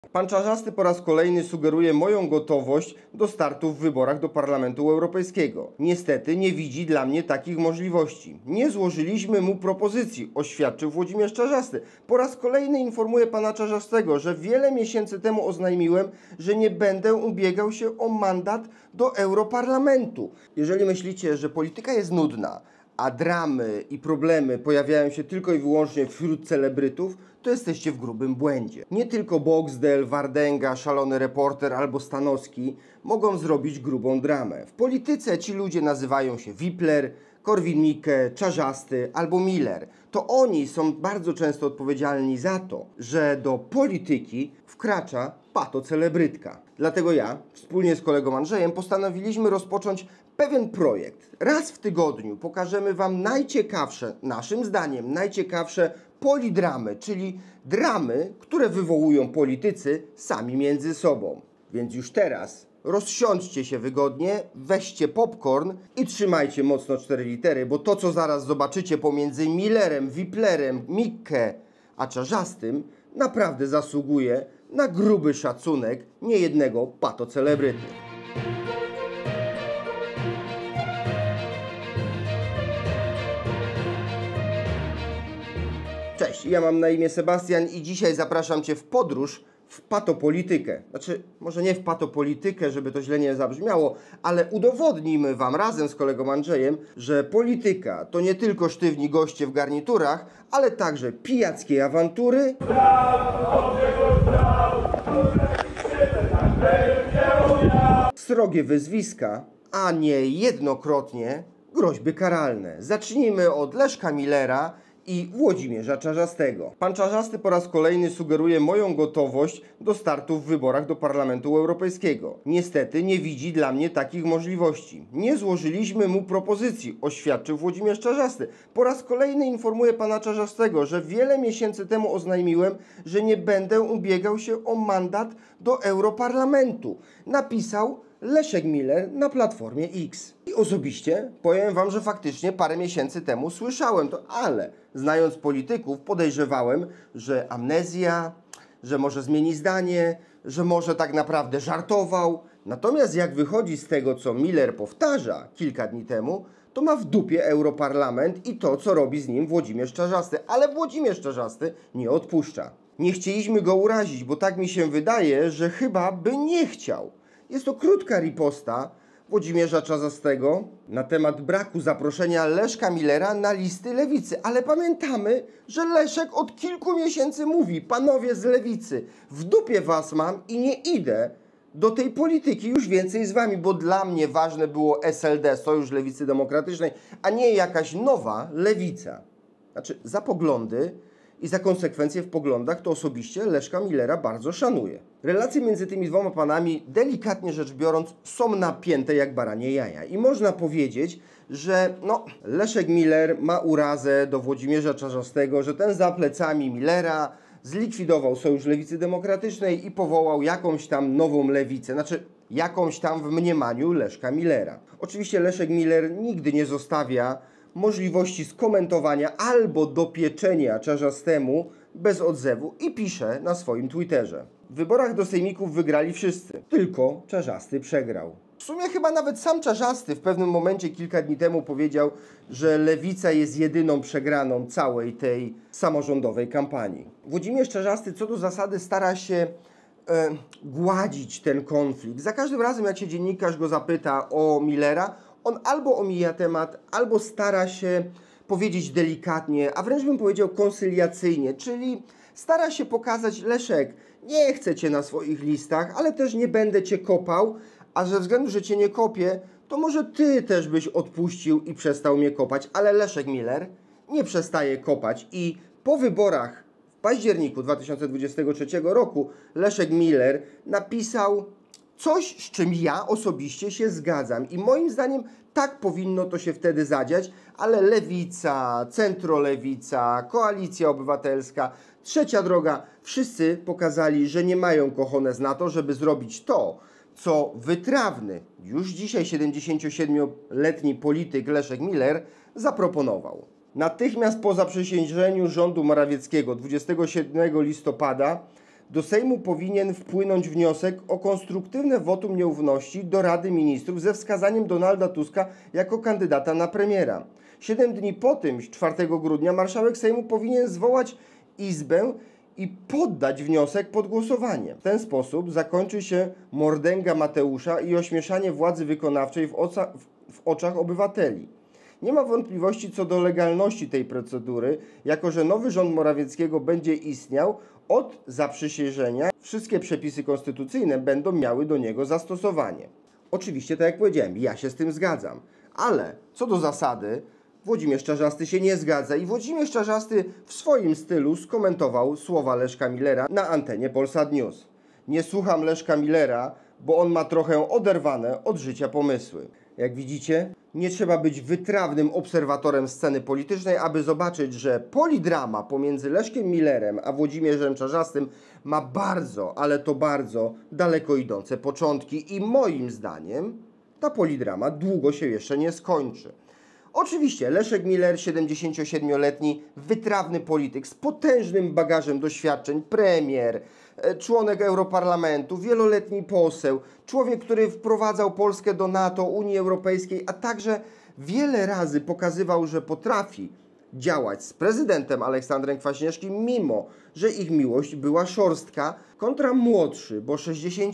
Pan Czarzasty po raz kolejny sugeruje moją gotowość do startu w wyborach do Parlamentu Europejskiego. Niestety nie widzi dla mnie takich możliwości. Nie złożyliśmy mu propozycji, oświadczył Włodzimierz Czarzasty. Po raz kolejny informuję pana Czarzastego, że wiele miesięcy temu oznajmiłem, że nie będę ubiegał się o mandat do Europarlamentu. Jeżeli myślicie, że polityka jest nudna, a dramy i problemy pojawiają się tylko i wyłącznie wśród celebrytów, to jesteście w grubym błędzie. Nie tylko Boxdel, Wardęga, Szalony Reporter albo Stanowski mogą zrobić grubą dramę. W polityce ci ludzie nazywają się Wipler, Korwin-Mikke, Czarzasty albo Miller. To oni są bardzo często odpowiedzialni za to, że do polityki wkracza patocelebrytka. Dlatego ja, wspólnie z kolegą Andrzejem, postanowiliśmy rozpocząć pewien projekt. Raz w tygodniu pokażemy wam najciekawsze, naszym zdaniem, najciekawsze polidramy, czyli dramy, które wywołują politycy sami między sobą. Więc już teraz rozsiądźcie się wygodnie, weźcie popcorn i trzymajcie mocno 4 litery, bo to, co zaraz zobaczycie pomiędzy Millerem, Wiplerem, Mikke a Czarzastym, naprawdę zasługuje na gruby szacunek niejednego patocelebryty. Cześć, ja mam na imię Sebastian i dzisiaj zapraszam Cię w podróż w patopolitykę. Znaczy, może nie w patopolitykę, żeby to źle nie zabrzmiało, ale udowodnimy Wam razem z kolegą Andrzejem, że polityka to nie tylko sztywni goście w garniturach, ale także pijackie awantury, srogie wyzwiska, a nie jednokrotnie groźby karalne. Zacznijmy od Leszka Millera i Włodzimierza Czarzastego. Pan Czarzasty po raz kolejny sugeruje moją gotowość do startu w wyborach do Parlamentu Europejskiego. Niestety nie widzi dla mnie takich możliwości. Nie złożyliśmy mu propozycji, oświadczył Włodzimierz Czarzasty. Po raz kolejny informuję pana Czarzastego, że wiele miesięcy temu oznajmiłem, że nie będę ubiegał się o mandat do Europarlamentu. Napisał Leszek Miller na Platformie X. I osobiście powiem wam, że faktycznie parę miesięcy temu słyszałem to, ale znając polityków podejrzewałem, że amnezja, że może zmieni zdanie, że może tak naprawdę żartował. Natomiast jak wychodzi z tego, co Miller powtarza kilka dni temu, to ma w dupie Europarlament i to, co robi z nim Włodzimierz Czarzasty. Ale Włodzimierz Czarzasty nie odpuszcza. Nie chcieliśmy go urazić, bo tak mi się wydaje, że chyba by nie chciał. Jest to krótka riposta Włodzimierza Czarzastego na temat braku zaproszenia Leszka Millera na listy lewicy. Ale pamiętamy, że Leszek od kilku miesięcy mówi: panowie z lewicy, w dupie was mam i nie idę do tej polityki już więcej z wami, bo dla mnie ważne było SLD, Sojusz Lewicy Demokratycznej, a nie jakaś nowa lewica. Znaczy, za poglądy i za konsekwencje w poglądach to osobiście Leszka Millera bardzo szanuję. Relacje między tymi dwoma panami, delikatnie rzecz biorąc, są napięte jak baranie jaja. I można powiedzieć, że Leszek Miller ma urazę do Włodzimierza Czarzastego, że ten za plecami Millera zlikwidował Sojusz Lewicy Demokratycznej i powołał jakąś tam nową lewicę. Znaczy, jakąś tam w mniemaniu Leszka Millera. Oczywiście Leszek Miller nigdy nie zostawia możliwości skomentowania albo dopieczenia Czarzastemu bez odzewu i pisze na swoim Twitterze: w wyborach do sejmików wygrali wszyscy, tylko Czarzasty przegrał. W sumie chyba nawet sam Czarzasty w pewnym momencie kilka dni temu powiedział, że lewica jest jedyną przegraną całej tej samorządowej kampanii. Włodzimierz Czarzasty co do zasady stara się gładzić ten konflikt. Za każdym razem, jak się dziennikarz go zapyta o Millera, on albo omija temat, albo stara się powiedzieć delikatnie, a wręcz bym powiedział koncyliacyjnie, czyli stara się pokazać: Leszek, nie chcę cię na swoich listach, ale też nie będę cię kopał, a ze względu, że cię nie kopię, to może ty też byś odpuścił i przestał mnie kopać. Ale Leszek Miller nie przestaje kopać i po wyborach w październiku 2023 roku Leszek Miller napisał coś, z czym ja osobiście się zgadzam i moim zdaniem tak powinno to się wtedy zadziać, ale lewica, centrolewica, koalicja obywatelska, trzecia droga, wszyscy pokazali, że nie mają cojones na to, żeby zrobić to, co wytrawny, już dzisiaj 77-letni polityk Leszek Miller zaproponował. Natychmiast po zaprzysiężeniu rządu Morawieckiego 27 listopada do Sejmu powinien wpłynąć wniosek o konstruktywne wotum nieufności do Rady Ministrów ze wskazaniem Donalda Tuska jako kandydata na premiera. 7 dni po tym, 4 grudnia, marszałek Sejmu powinien zwołać Izbę i poddać wniosek pod głosowanie. W ten sposób zakończy się mordęga Mateusza i ośmieszanie władzy wykonawczej w oczach obywateli. Nie ma wątpliwości co do legalności tej procedury, jako że nowy rząd Morawieckiego będzie istniał od zaprzysiężenia. Wszystkie przepisy konstytucyjne będą miały do niego zastosowanie. Oczywiście, tak jak powiedziałem, ja się z tym zgadzam, ale co do zasady, Włodzimierz Czarzasty się nie zgadza i Włodzimierz Czarzasty w swoim stylu skomentował słowa Leszka Millera na antenie Polsat News. Nie słucham Leszka Millera, bo on ma trochę oderwane od życia pomysły. Jak widzicie, nie trzeba być wytrawnym obserwatorem sceny politycznej, aby zobaczyć, że polidrama pomiędzy Leszkiem Millerem a Włodzimierzem Czarzastym ma bardzo, ale to bardzo daleko idące początki i moim zdaniem ta polidrama długo się jeszcze nie skończy. Oczywiście Leszek Miller, 77-letni, wytrawny polityk z potężnym bagażem doświadczeń, premier, członek Europarlamentu, wieloletni poseł, człowiek, który wprowadzał Polskę do NATO, Unii Europejskiej, a także wiele razy pokazywał, że potrafi działać z prezydentem Aleksandrem Kwaśniewskim, mimo że ich miłość była szorstka, kontra młodszy, bo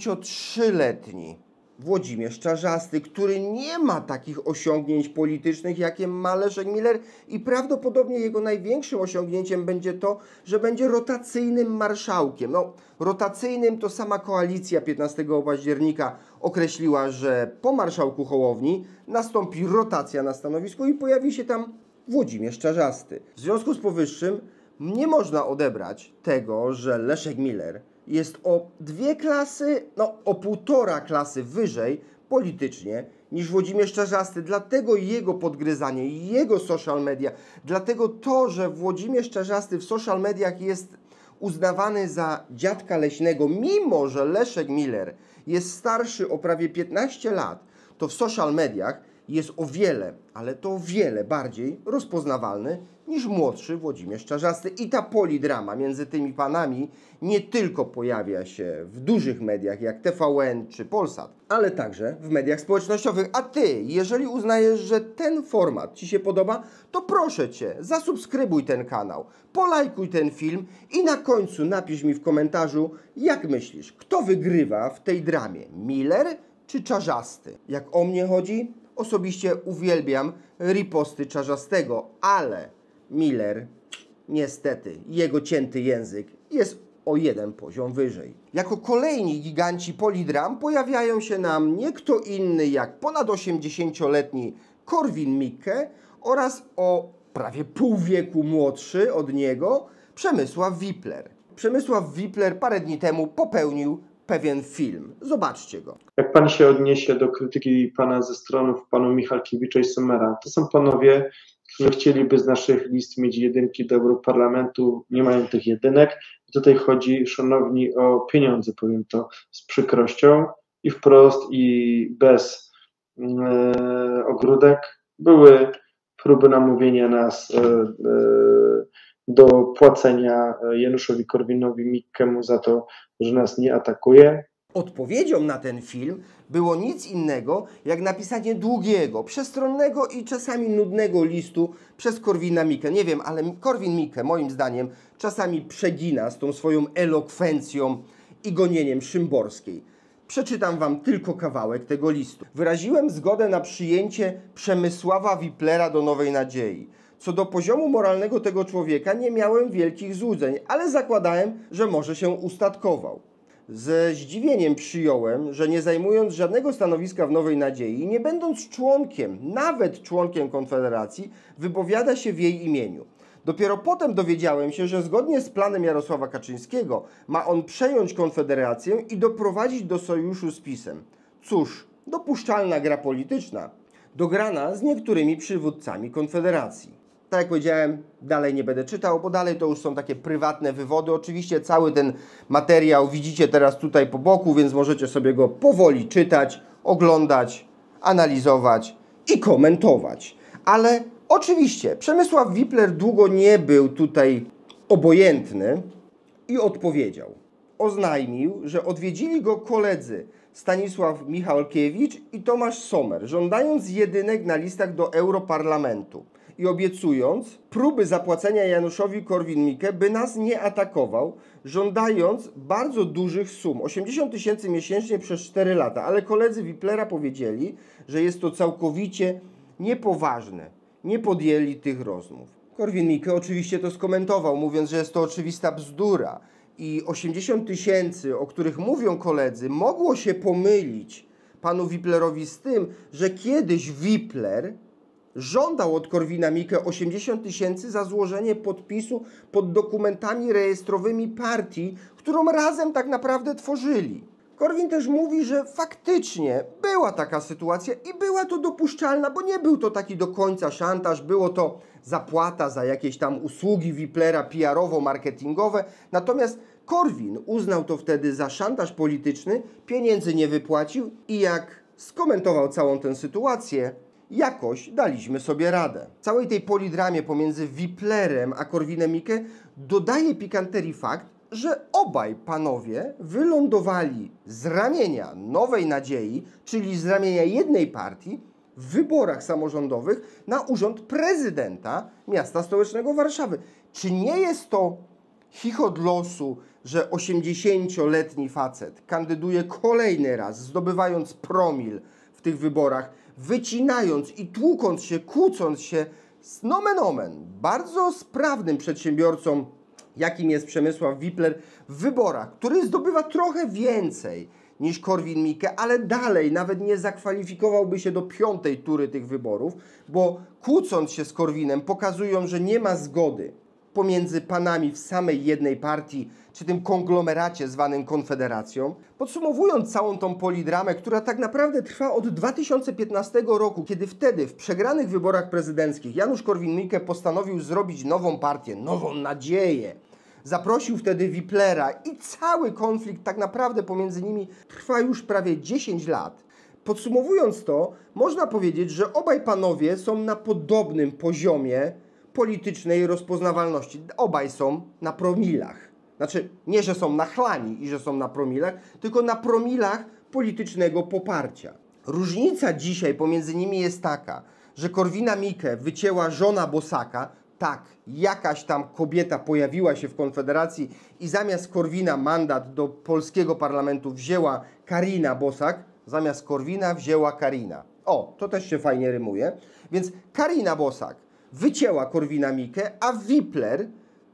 63-letni Włodzimierz Czarzasty, który nie ma takich osiągnięć politycznych, jakie ma Leszek Miller i prawdopodobnie jego największym osiągnięciem będzie to, że będzie rotacyjnym marszałkiem. No, rotacyjnym to sama koalicja 15 października określiła, że po marszałku Hołowni nastąpi rotacja na stanowisku i pojawi się tam Włodzimierz Czarzasty. W związku z powyższym nie można odebrać tego, że Leszek Miller jest o 2 klasy, o 1,5 klasy wyżej politycznie niż Włodzimierz Czarzasty. Dlatego jego podgryzanie, jego social media, dlatego to, że Włodzimierz Czarzasty w social mediach jest uznawany za dziadka leśnego, mimo że Leszek Miller jest starszy o prawie 15 lat, to w social mediach jest o wiele, ale to o wiele bardziej rozpoznawalny niż młodszy Włodzimierz Czarzasty. I ta polidrama między tymi panami nie tylko pojawia się w dużych mediach jak TVN czy Polsat, ale także w mediach społecznościowych. A Ty, jeżeli uznajesz, że ten format Ci się podoba, to proszę Cię, zasubskrybuj ten kanał, polajkuj ten film i na końcu napisz mi w komentarzu, jak myślisz, kto wygrywa w tej dramie, Miller czy Czarzasty? Jak o mnie chodzi, osobiście uwielbiam riposty Czarzastego, ale Miller, niestety, jego cięty język jest o 1 poziom wyżej. Jako kolejni giganci polidram pojawiają się nam nie kto inny jak ponad 80-letni Korwin-Mikke oraz o prawie pół wieku młodszy od niego Przemysław Wipler. Przemysław Wipler parę dni temu popełnił pewien film. Zobaczcie go. Jak pan się odniesie do krytyki pana ze stronów panu Michalkiewicza i Sommera? To są panowie, którzy chcieliby z naszych list mieć jedynki do Europarlamentu, nie mają tych jedynek. I tutaj chodzi, szanowni, o pieniądze, powiem to z przykrością i wprost, i bez ogródek. Były próby namówienia nas do płacenia Januszowi Korwinowi-Mikkemu za to, że nas nie atakuje. Odpowiedzią na ten film było nic innego jak napisanie długiego, przestronnego i czasami nudnego listu przez Korwina-Mikke. Nie wiem, ale Korwin-Mikke moim zdaniem czasami przegina z tą swoją elokwencją i gonieniem Szymborskiej. Przeczytam Wam tylko kawałek tego listu. Wyraziłem zgodę na przyjęcie Przemysława Wiplera do Nowej Nadziei. Co do poziomu moralnego tego człowieka nie miałem wielkich złudzeń, ale zakładałem, że może się ustatkował. Ze zdziwieniem przyjąłem, że nie zajmując żadnego stanowiska w Nowej Nadziei, nie będąc członkiem, nawet członkiem Konfederacji, wypowiada się w jej imieniu. Dopiero potem dowiedziałem się, że zgodnie z planem Jarosława Kaczyńskiego ma on przejąć Konfederację i doprowadzić do sojuszu z PiS-em. Cóż, dopuszczalna gra polityczna, dograna z niektórymi przywódcami Konfederacji. Tak jak powiedziałem, dalej nie będę czytał, bo dalej to już są takie prywatne wywody. Oczywiście cały ten materiał widzicie teraz tutaj po boku, więc możecie sobie go powoli czytać, oglądać, analizować i komentować. Ale oczywiście Przemysław Wipler długo nie był tutaj obojętny i odpowiedział. oznajmił, że odwiedzili go koledzy Stanisław Michalkiewicz i Tomasz Sommer, żądając jedynek na listach do Europarlamentu i obiecując próby zapłacenia Januszowi Korwin-Mikke, by nas nie atakował, żądając bardzo dużych sum, 80 000 miesięcznie przez 4 lata, ale koledzy Wiplera powiedzieli, że jest to całkowicie niepoważne. Nie podjęli tych rozmów. Korwin-Mikke oczywiście to skomentował, mówiąc, że jest to oczywista bzdura i 80 000, o których mówią koledzy, mogło się pomylić panu Wiplerowi z tym, że kiedyś Wipler żądał od Korwina-Mikke 80 000 za złożenie podpisu pod dokumentami rejestrowymi partii, którą razem tak naprawdę tworzyli. Korwin też mówi, że faktycznie była taka sytuacja i była to dopuszczalna, bo nie był to taki do końca szantaż, było to zapłata za jakieś tam usługi Wiplera PR-owo-marketingowe, natomiast Korwin uznał to wtedy za szantaż polityczny, pieniędzy nie wypłacił i jak skomentował całą tę sytuację, jakoś daliśmy sobie radę. Całej tej polidramie pomiędzy Wiplerem a Korwinem-Mikke dodaje pikanterii fakt, że obaj panowie wylądowali z ramienia Nowej Nadziei, czyli z ramienia jednej partii, w wyborach samorządowych na urząd prezydenta miasta stołecznego Warszawy. Czy nie jest to chichot losu, że 80-letni facet kandyduje kolejny raz, zdobywając promil w tych wyborach, wycinając i tłukąc się, kłócąc się z nomen omen, bardzo sprawnym przedsiębiorcą, jakim jest Przemysław Wipler, w wyborach, który zdobywa trochę więcej niż Korwin-Mikke, ale dalej nawet nie zakwalifikowałby się do 5. tury tych wyborów, bo kłócąc się z Korwinem pokazują, że nie ma zgody pomiędzy panami w samej jednej partii, czy tym konglomeracie zwanym Konfederacją. Podsumowując całą tą polidramę, która tak naprawdę trwa od 2015 roku, kiedy wtedy w przegranych wyborach prezydenckich Janusz Korwin-Mikke postanowił zrobić nową partię, Nową Nadzieję. Zaprosił wtedy Wiplera i cały konflikt tak naprawdę pomiędzy nimi trwa już prawie 10 lat. Podsumowując to, można powiedzieć, że obaj panowie są na podobnym poziomie politycznej rozpoznawalności. Obaj są na promilach. Znaczy, nie, że są nachlani i że są na promilach, tylko na promilach politycznego poparcia. Różnica dzisiaj pomiędzy nimi jest taka, że Korwina-Mikke wycięła żona Bosaka. Tak, jakaś tam kobieta pojawiła się w Konfederacji i zamiast Korwina mandat do polskiego parlamentu wzięła Karina Bosak, zamiast Korwina wzięła Karina. O, to też się fajnie rymuje. Więc Karina Bosak wycięła Korwina-Mikke, a Wipler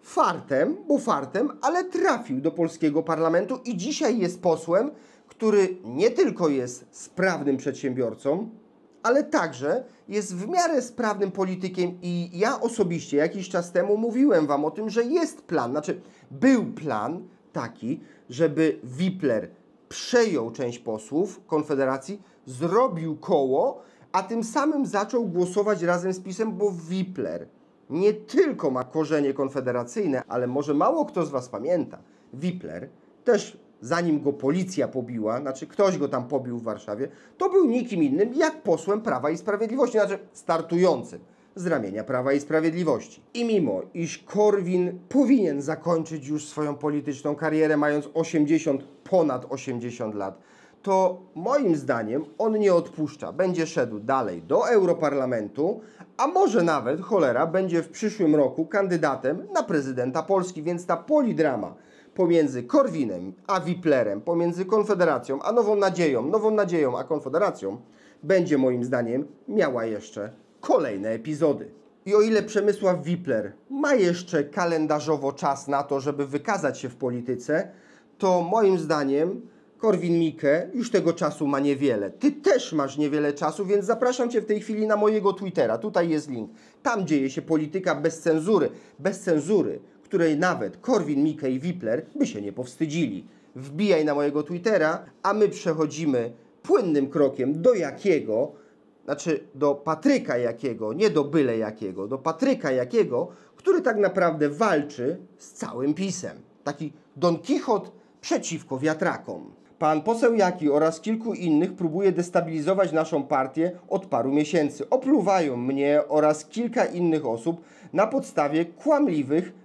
fartem, ale trafił do polskiego parlamentu i dzisiaj jest posłem, który nie tylko jest sprawnym przedsiębiorcą, ale także jest w miarę sprawnym politykiem i ja osobiście jakiś czas temu mówiłem wam o tym, że jest plan, znaczy był plan taki, żeby Wipler przejął część posłów Konfederacji, zrobił koło, a tym samym zaczął głosować razem z PiS-em, bo Wipler nie tylko ma korzenie konfederacyjne, ale może mało kto z was pamięta, Wipler też zanim go policja pobiła, znaczy ktoś go tam pobił w Warszawie, to był nikim innym jak posłem Prawa i Sprawiedliwości, znaczy startującym z ramienia Prawa i Sprawiedliwości. I mimo, iż Korwin powinien zakończyć już swoją polityczną karierę, mając ponad 80 lat, to moim zdaniem on nie odpuszcza. Będzie szedł dalej do Europarlamentu, a może nawet, cholera, będzie w przyszłym roku kandydatem na prezydenta Polski, więc ta polidrama pomiędzy Korwinem a Wiplerem, pomiędzy Konfederacją a Nową Nadzieją a Konfederacją będzie moim zdaniem miała jeszcze kolejne epizody. I o ile Przemysław Wipler ma jeszcze kalendarzowo czas na to, żeby wykazać się w polityce, to moim zdaniem Korwin-Mikke już tego czasu ma niewiele. Ty też masz niewiele czasu, więc zapraszam Cię w tej chwili na mojego Twittera. Tutaj jest link. Tam dzieje się polityka bez cenzury. Bez cenzury, której nawet Korwin-Mikke i Wipler by się nie powstydzili. Wbijaj na mojego Twittera, a my przechodzimy płynnym krokiem do Jakiego, znaczy do Patryka Jakiego, nie do byle jakiego, do Patryka Jakiego, który tak naprawdę walczy z całym PiS-em. Taki Don Kichot przeciwko wiatrakom. Pan poseł Jaki oraz kilku innych próbuje destabilizować naszą partię od paru miesięcy. Opluwają mnie oraz kilka innych osób na podstawie kłamliwych,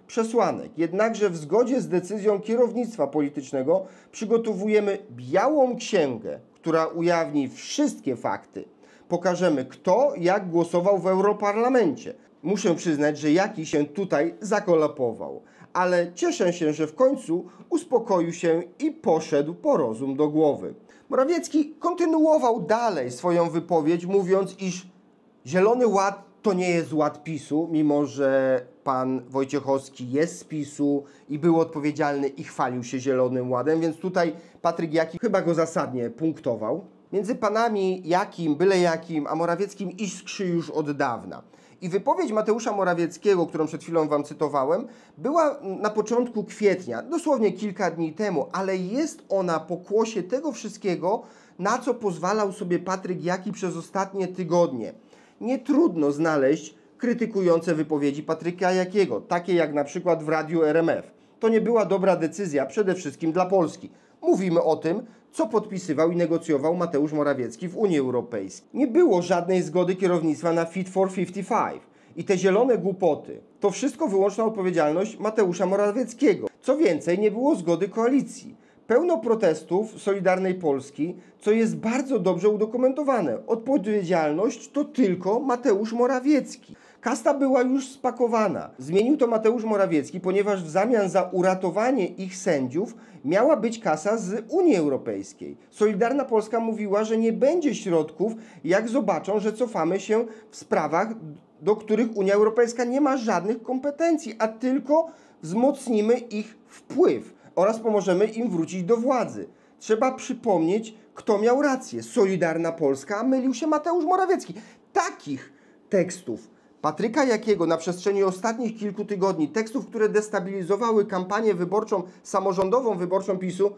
przesłanek. Jednakże w zgodzie z decyzją kierownictwa politycznego przygotowujemy białą księgę, która ujawni wszystkie fakty. Pokażemy, kto jak głosował w Europarlamencie. Muszę przyznać, że Jaki się tutaj zakolapował. Ale cieszę się, że w końcu uspokoił się i poszedł po rozum do głowy. Morawiecki kontynuował dalej swoją wypowiedź, mówiąc, iż Zielony Ład to nie jest ład PiS-u, mimo że pan Wojciechowski jest z PiS-u i był odpowiedzialny i chwalił się Zielonym Ładem, więc tutaj Patryk Jaki chyba go zasadnie punktował. Między panami Jakim, byle jakim, a Morawieckim iskrzy już od dawna. I wypowiedź Mateusza Morawieckiego, którą przed chwilą wam cytowałem, była na początku kwietnia, dosłownie kilka dni temu, ale jest ona pokłosie tego wszystkiego, na co pozwalał sobie Patryk Jaki przez ostatnie tygodnie. Nie trudno znaleźć krytykujące wypowiedzi Patryka Jakiego, takie jak na przykład w radiu RMF. To nie była dobra decyzja, przede wszystkim dla Polski. Mówimy o tym, co podpisywał i negocjował Mateusz Morawiecki w Unii Europejskiej. Nie było żadnej zgody kierownictwa na Fit for 55. I te zielone głupoty, to wszystko wyłączna odpowiedzialność Mateusza Morawieckiego. Co więcej, nie było zgody koalicji. Pełno protestów Solidarnej Polski, co jest bardzo dobrze udokumentowane. Odpowiedzialność to tylko Mateusz Morawiecki. Kasta była już spakowana. Zmienił to Mateusz Morawiecki, ponieważ w zamian za uratowanie ich sędziów miała być kasa z Unii Europejskiej. Solidarna Polska mówiła, że nie będzie środków, jak zobaczą, że cofamy się w sprawach, do których Unia Europejska nie ma żadnych kompetencji, a tylko wzmocnimy ich wpływ oraz pomożemy im wrócić do władzy. Trzeba przypomnieć, kto miał rację. Solidarna Polska, a mylił się Mateusz Morawiecki. Takich tekstów Patryka Jakiego na przestrzeni ostatnich kilku tygodni, tekstów, które destabilizowały kampanię wyborczą, samorządową wyborczą PiS-u,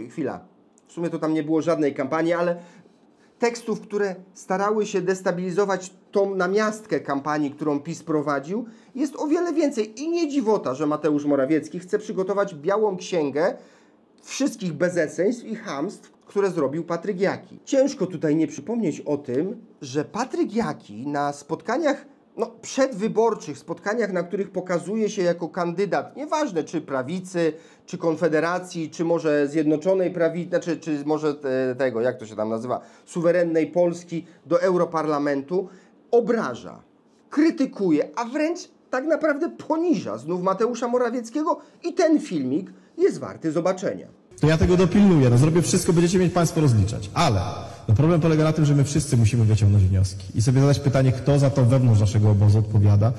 w sumie to tam nie było żadnej kampanii, ale tekstów, które starały się destabilizować tą namiastkę kampanii, którą PiS prowadził, jest o wiele więcej. I nie dziwota, że Mateusz Morawiecki chce przygotować białą księgę wszystkich bezeceństw i chamstw, które zrobił Patryk Jaki. Ciężko tutaj nie przypomnieć o tym, że Patryk Jaki na spotkaniach przedwyborczych, spotkaniach, na których pokazuje się jako kandydat, nieważne czy prawicy, czy Konfederacji, czy może Zjednoczonej Prawicy, czy może tego, jak to się tam nazywa, suwerennej Polski do Europarlamentu, obraża, krytykuje, a wręcz tak naprawdę poniża znów Mateusza Morawieckiego i ten filmik jest warty zobaczenia. To ja tego dopilnuję, zrobię wszystko, będziecie mieć Państwo rozliczać, ale problem polega na tym, że my wszyscy musimy wyciągnąć wnioski i sobie zadać pytanie, kto za to wewnątrz naszego obozu odpowiada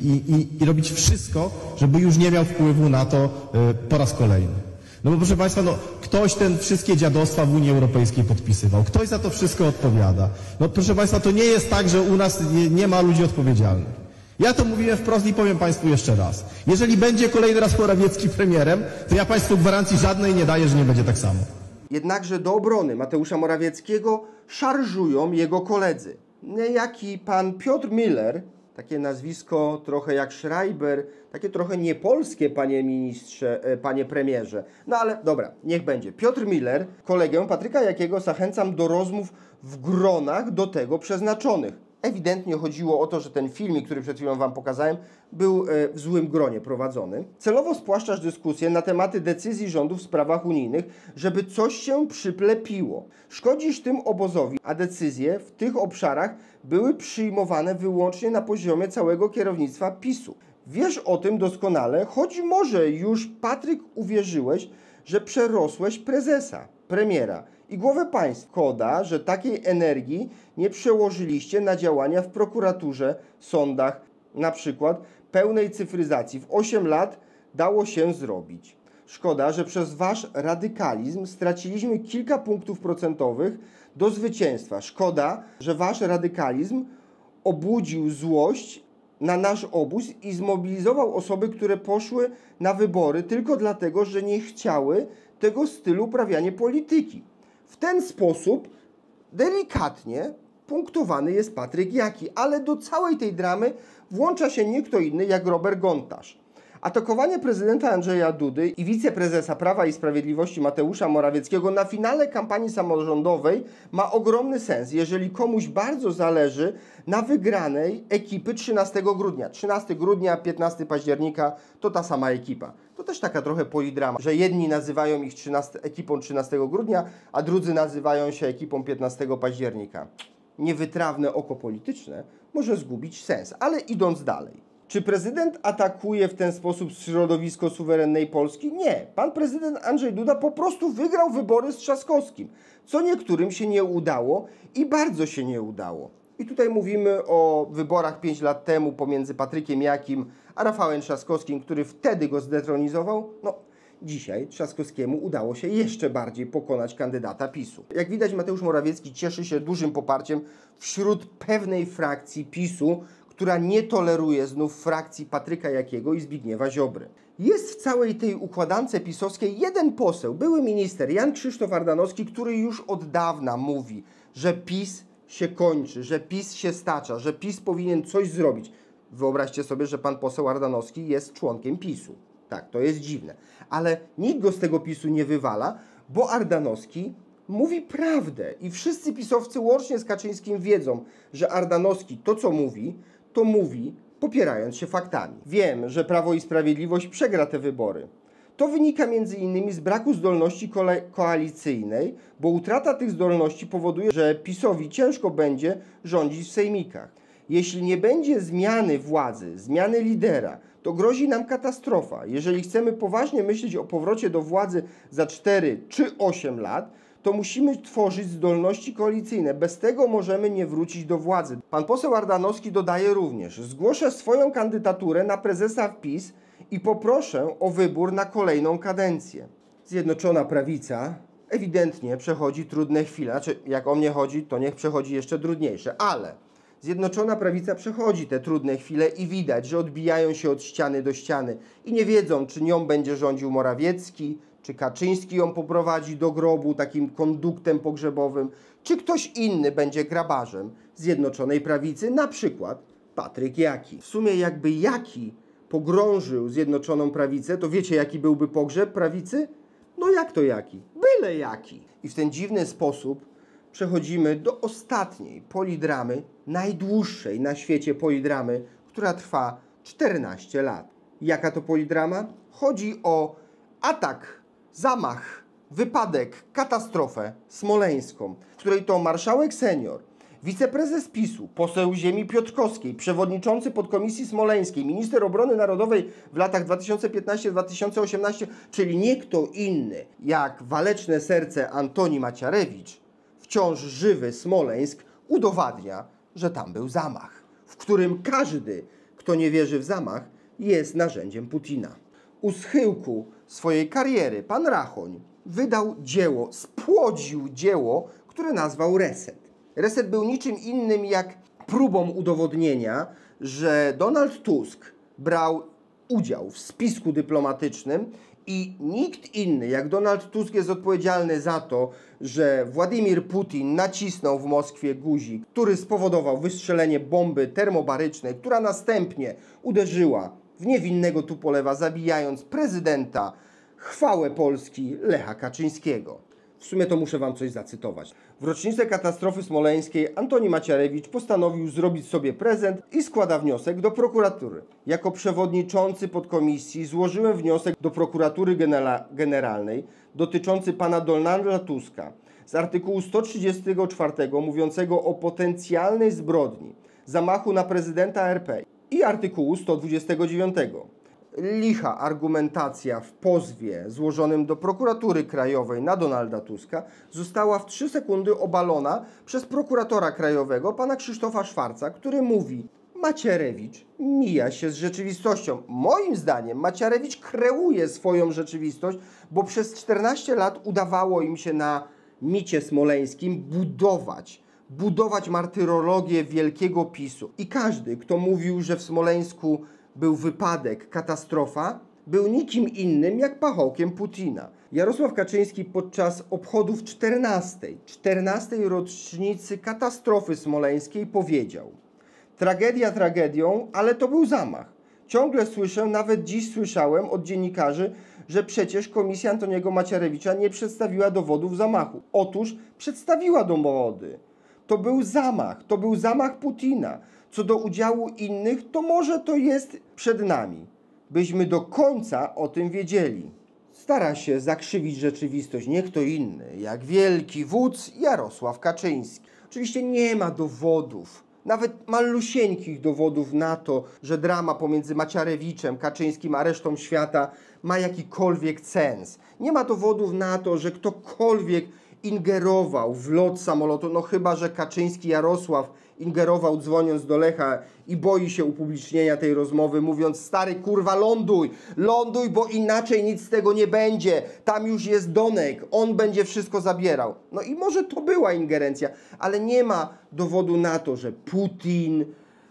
i robić wszystko, żeby już nie miał wpływu na to po raz kolejny. No bo proszę Państwa, ktoś wszystkie dziadostwa w Unii Europejskiej podpisywał, ktoś za to wszystko odpowiada. No proszę Państwa, to nie jest tak, że u nas nie ma ludzi odpowiedzialnych. Ja to mówiłem wprost i powiem Państwu jeszcze raz. Jeżeli będzie kolejny raz Morawiecki premierem, to ja Państwu gwarancji żadnej nie daję, że nie będzie tak samo. Jednakże do obrony Mateusza Morawieckiego szarżują jego koledzy. Niejaki pan Piotr Müller, takie nazwisko trochę jak Schreiber, takie trochę niepolskie, panie ministrze, panie premierze. No ale dobra, niech będzie. Piotr Müller, kolegę Patryka Jakiego zachęcam do rozmów w gronach do tego przeznaczonych. Ewidentnie chodziło o to, że ten filmik, który przed chwilą wam pokazałem, był w złym gronie prowadzony. Celowo spłaszczasz dyskusję na tematy decyzji rządu w sprawach unijnych, żeby coś się przyplepiło. Szkodzisz tym obozowi, a decyzje w tych obszarach były przyjmowane wyłącznie na poziomie całego kierownictwa PiS-u. Wiesz o tym doskonale, choć może już, Patryk, uwierzyłeś, że przerosłeś prezesa, premiera i głowę państwa. Szkoda, że takiej energii nie przełożyliście na działania w prokuraturze, sądach, na przykład pełnej cyfryzacji. W 8 lat dało się zrobić. Szkoda, że przez wasz radykalizm straciliśmy kilka punktów procentowych do zwycięstwa. Szkoda, że wasz radykalizm obudził złość na nasz obóz i zmobilizował osoby, które poszły na wybory tylko dlatego, że nie chciały tego stylu uprawiania polityki. W ten sposób delikatnie punktowany jest Patryk Jaki, ale do całej tej dramy włącza się nie kto inny jak Robert Gontarz. Atakowanie prezydenta Andrzeja Dudy i wiceprezesa Prawa i Sprawiedliwości Mateusza Morawieckiego na finale kampanii samorządowej ma ogromny sens, jeżeli komuś bardzo zależy na wygranej ekipy 13 grudnia. 13 grudnia, 15 października to ta sama ekipa. To też taka trochę polidrama, że jedni nazywają ich ekipą 13 grudnia, a drudzy nazywają się ekipą 15 października. Niewytrawne oko polityczne może zgubić sens, ale idąc dalej. Czy prezydent atakuje w ten sposób środowisko suwerennej Polski? Nie. Pan prezydent Andrzej Duda po prostu wygrał wybory z Trzaskowskim, co niektórym się nie udało i bardzo się nie udało. I tutaj mówimy o wyborach 5 lat temu pomiędzy Patrykiem Jakim a Rafałem Trzaskowskim, który wtedy go zdetronizował. No, dzisiaj Trzaskowskiemu udało się jeszcze bardziej pokonać kandydata PiS-u. Jak widać, Mateusz Morawiecki cieszy się dużym poparciem wśród pewnej frakcji PiS-u, która nie toleruje znów frakcji Patryka Jakiego i Zbigniewa Ziobry. Jest w całej tej układance pisowskiej jeden poseł, były minister Jan Krzysztof Ardanowski, który już od dawna mówi, że PiS się kończy, że PiS się stacza, że PiS powinien coś zrobić. Wyobraźcie sobie, że pan poseł Ardanowski jest członkiem PiS-u. Tak, to jest dziwne. Ale nikt go z tego PiS-u nie wywala, bo Ardanowski mówi prawdę. I wszyscy pisowcy łącznie z Kaczyńskim wiedzą, że Ardanowski to, co mówi, to mówi popierając się faktami. Wiem, że Prawo i Sprawiedliwość przegra te wybory. To wynika m.in. z braku zdolności koalicyjnej, bo utrata tych zdolności powoduje, że PiS-owi ciężko będzie rządzić w sejmikach. Jeśli nie będzie zmiany władzy, zmiany lidera, to grozi nam katastrofa. Jeżeli chcemy poważnie myśleć o powrocie do władzy za 4 czy 8 lat, to musimy tworzyć zdolności koalicyjne. Bez tego możemy nie wrócić do władzy. Pan poseł Ardanowski dodaje również: zgłoszę swoją kandydaturę na prezesa PiS i poproszę o wybór na kolejną kadencję. Zjednoczona Prawica ewidentnie przechodzi trudne chwile. Znaczy, jak o mnie chodzi, to niech przechodzi jeszcze trudniejsze, ale Zjednoczona Prawica przechodzi te trudne chwile i widać, że odbijają się od ściany do ściany i nie wiedzą, czy nią będzie rządził Morawiecki, czy Kaczyński ją poprowadzi do grobu takim konduktem pogrzebowym, czy ktoś inny będzie grabarzem Zjednoczonej Prawicy, na przykład Patryk Jaki. W sumie jakby Jaki pogrążył Zjednoczoną Prawicę, to wiecie, jaki byłby pogrzeb prawicy? No jak to jaki? Byle jaki. I w ten dziwny sposób przechodzimy do ostatniej polidramy, najdłuższej na świecie polidramy, która trwa 14 lat. Jaka to polidrama? Chodzi o atak, zamach, wypadek, katastrofę smoleńską, w której to marszałek senior, wiceprezes PiS-u, poseł ziemi piotrkowskiej, przewodniczący podkomisji smoleńskiej, minister obrony narodowej w latach 2015-2018, czyli nie kto inny jak waleczne serce Antoni Macierewicz, wciąż żywy Smoleńsk, udowadnia, że tam był zamach, w którym każdy, kto nie wierzy w zamach, jest narzędziem Putina. U schyłku swojej kariery pan Rachoń wydał dzieło, spłodził dzieło, które nazwał Reset. Reset był niczym innym jak próbą udowodnienia, że Donald Tusk brał udział w spisku dyplomatycznym i nikt inny jak Donald Tusk jest odpowiedzialny za to, że Władimir Putin nacisnął w Moskwie guzik, który spowodował wystrzelenie bomby termobarycznej, która następnie uderzyła w niewinnego Tupolewa, zabijając prezydenta, chwałę Polski, Lecha Kaczyńskiego. W sumie to muszę wam coś zacytować. W rocznicę katastrofy smoleńskiej Antoni Macierewicz postanowił zrobić sobie prezent i składa wniosek do prokuratury. Jako przewodniczący podkomisji złożyłem wniosek do prokuratury generalnej dotyczący pana Donalda Tuska z artykułu 134 mówiącego o potencjalnej zbrodni, zamachu na prezydenta RP i artykułu 129. Licha argumentacja w pozwie złożonym do prokuratury krajowej na Donalda Tuska została w 3 sekundy obalona przez prokuratora krajowego pana Krzysztofa Szwarca, który mówi: Macierewicz mija się z rzeczywistością. Moim zdaniem Macierewicz kreuje swoją rzeczywistość, bo przez 14 lat udawało im się na micie smoleńskim budować martyrologię wielkiego PiS-u. I każdy, kto mówił, że w Smoleńsku był wypadek, katastrofa, był nikim innym jak pachołkiem Putina. Jarosław Kaczyński podczas obchodów 14. rocznicy katastrofy smoleńskiej powiedział: tragedia tragedią, ale to był zamach. Ciągle słyszę, nawet dziś słyszałem od dziennikarzy, że przecież komisja Antoniego Macierewicza nie przedstawiła dowodów zamachu. Otóż przedstawiła dowody. To był zamach Putina. Co do udziału innych, to może to jest przed nami, byśmy do końca o tym wiedzieli. Stara się zakrzywić rzeczywistość nie kto inny, jak wielki wódz Jarosław Kaczyński. Oczywiście nie ma dowodów, nawet malusieńkich dowodów na to, że drama pomiędzy Macierewiczem, Kaczyńskim a resztą świata ma jakikolwiek sens. Nie ma dowodów na to, że ktokolwiek ingerował w lot samolotu, no chyba że Kaczyński Jarosław ingerował dzwoniąc do Lecha i boi się upublicznienia tej rozmowy, mówiąc: stary kurwa, ląduj, bo inaczej nic z tego nie będzie, tam już jest Donek, on będzie wszystko zabierał. No i może to była ingerencja, ale nie ma dowodu na to, że Putin,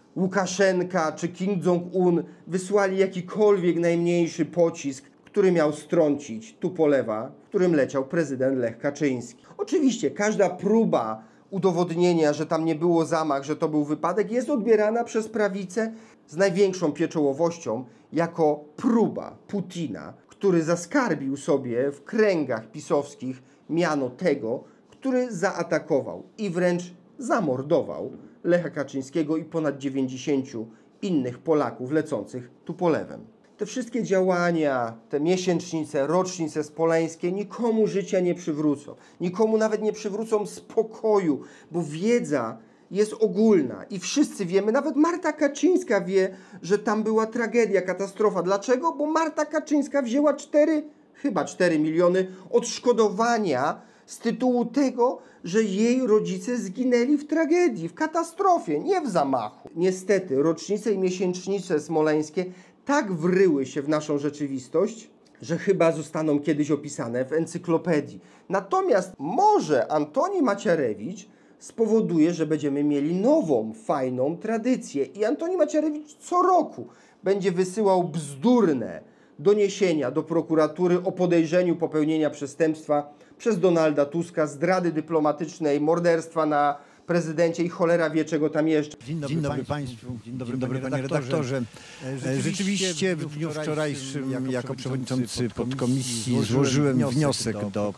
Łukaszenka czy Kim Jong-un wysłali jakikolwiek najmniejszy pocisk, który miał strącić Tupolewa, w którym leciał prezydent Lech Kaczyński. Oczywiście każda próba udowodnienia, że tam nie było zamach, że to był wypadek, jest odbierana przez prawicę z największą pieczołowością jako próba Putina, który zaskarbił sobie w kręgach pisowskich miano tego, który zaatakował i wręcz zamordował Lecha Kaczyńskiego i ponad 90 innych Polaków lecących Tupolewem. Te wszystkie działania, te miesięcznice, rocznice smoleńskie nikomu życia nie przywrócą. Nikomu nawet nie przywrócą spokoju, bo wiedza jest ogólna i wszyscy wiemy, nawet Marta Kaczyńska wie, że tam była tragedia, katastrofa. Dlaczego? Bo Marta Kaczyńska wzięła chyba 4 miliony odszkodowania z tytułu tego, że jej rodzice zginęli w tragedii, w katastrofie, nie w zamachu. Niestety rocznice i miesięcznice smoleńskie tak wryły się w naszą rzeczywistość, że chyba zostaną kiedyś opisane w encyklopedii. Natomiast może Antoni Macierewicz spowoduje, że będziemy mieli nową, fajną tradycję i Antoni Macierewicz co roku będzie wysyłał bzdurne doniesienia do prokuratury o podejrzeniu popełnienia przestępstwa przez Donalda Tuska, zdrady dyplomatycznej, morderstwa na prezydencie i cholera wie czego tam jeszcze. Dzień dobry Państwu, dzień dobry Panie Redaktorze. Rzeczywiście w dniu wczorajszym jako przewodniczący podkomisji złożyłem wniosek do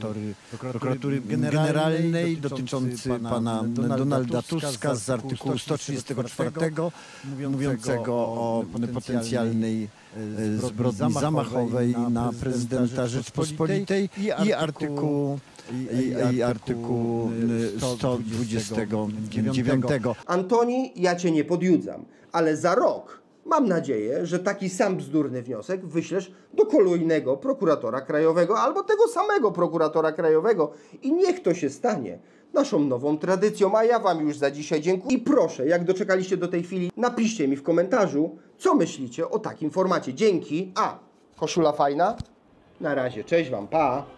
prokuratury generalnej dotyczący pana Donalda Tuska z artykułu 134 mówiącego o potencjalnej zbrodni zamachowej na prezydenta Rzeczpospolitej i artykułu 129. Antoni, ja Cię nie podjudzam, ale za rok mam nadzieję, że taki sam bzdurny wniosek wyślesz do kolejnego prokuratora krajowego albo tego samego prokuratora krajowego i niech to się stanie naszą nową tradycją, a ja Wam już za dzisiaj dziękuję i proszę, jak doczekaliście do tej chwili, napiszcie mi w komentarzu, co myślicie o takim formacie. Dzięki, koszula fajna? Na razie, cześć Wam, pa!